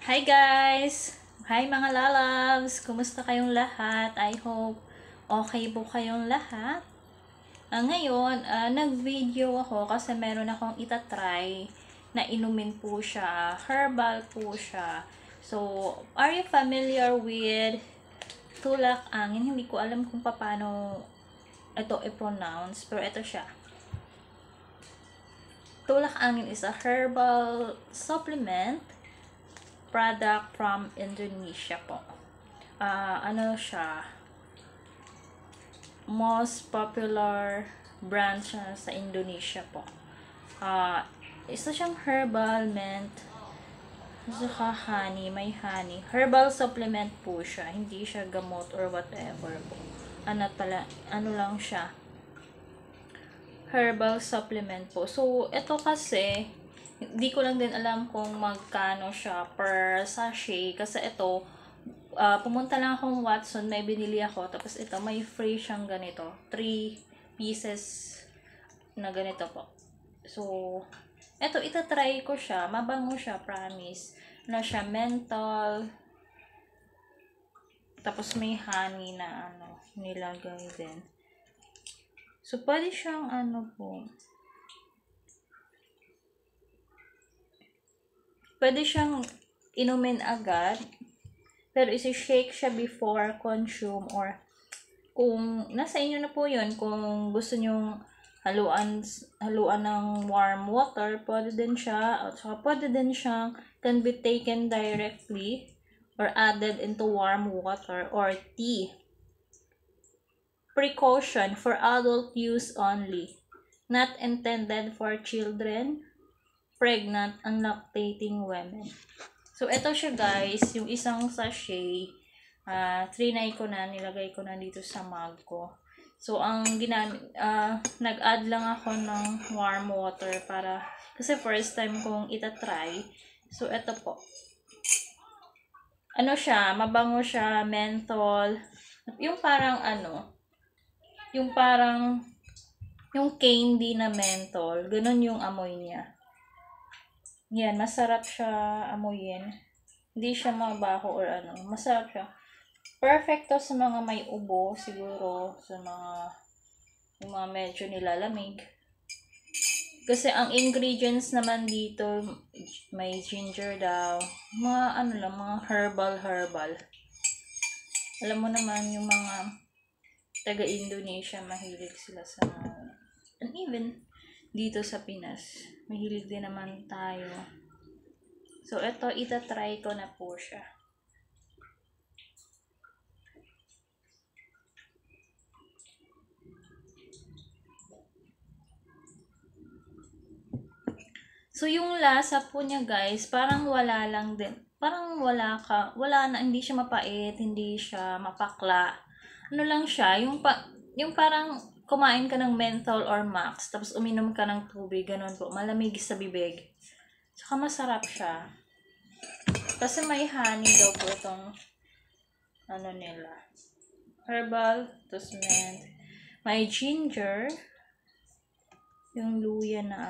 Hi guys! Hi mga lalabs! Kumusta kayong lahat? I hope okay po kayong lahat. Ngayon, nag-video ako kasi meron akong itatry na inumin po siya. Herbal po siya. So, are you familiar with tulak angin? Hindi ko alam kung paano ito i-pronounce, pero ito siya. Tulak angin is a herbal supplement product from Indonesia po. Ano siya? Most popular brand siya sa Indonesia po. Isa siyang herbal mint, saka honey, may honey. Herbal supplement po siya. Hindi siya gamot or whatever po. Ano lang siya. Herbal supplement po. So, ito kasi, hindi ko lang din alam kung magkano siya per sachet. Kasi ito, pumunta lang akong Watson, may binili ako. Tapos ito, may free siyang ganito. 3 pieces na ganito po. So, ito, itatry ko siya. Mabango siya, promise. Ano siya, menthol. Tapos may honey na nilagay din. So, pwede siyang po. Pwede siyang inumin agad. Pero isi-shake siya before consume, or kung nasa inyo na po yun, kung gusto nyong haluan ng warm water, pwede din siya, at saka pwede din siyang can be taken directly or added into warm water or tea. Precaution: for adult use only. Not intended for children, pregnant, and lactating women. So, ito siya guys, yung isang sachet, trinay ko na, nilagay ko na dito sa mug ko. So, ang nag-add lang ako ng warm water para, kasi first time kong itatry. So, ito po. Ano siya, mabango siya, menthol. Yung parang yung candy na menthol, ganun yung amoy niya. Yan, masarap siya amuyin. Hindi siya mabaho or masarap siya. Perfect to sa mga may ubo, siguro, sa yung mga medyo nilalamig. Kasi ang ingredients naman dito, may ginger daw. Mga mga herbal. Alam mo naman, yung mga taga-Indonesia, mahilig sila sa and even dito sa Pinas, mahilig din naman tayo. So, ito, itatry ko na po siya. So, yung lasa po niya, guys, parang wala lang din. Parang wala na, hindi siya mapait, hindi siya mapakla. Ano lang siya, yung parang kumain ka ng menthol or max, tapos uminom ka ng tubig, ganun po, malamig sa bibig. Saka masarap siya. Kasi may honey daw po itong nila. Herbal, tapos mint. May ginger. Yung luya na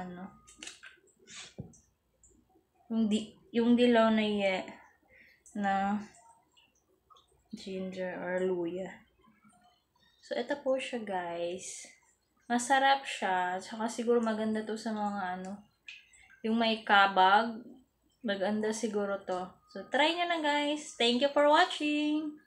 yung dilaw na ginger or luya. So, ito po siya, guys. Masarap siya. Tsaka siguro maganda to sa mga yung may kabag. Maganda siguro to. So, try nyo na, guys. Thank you for watching!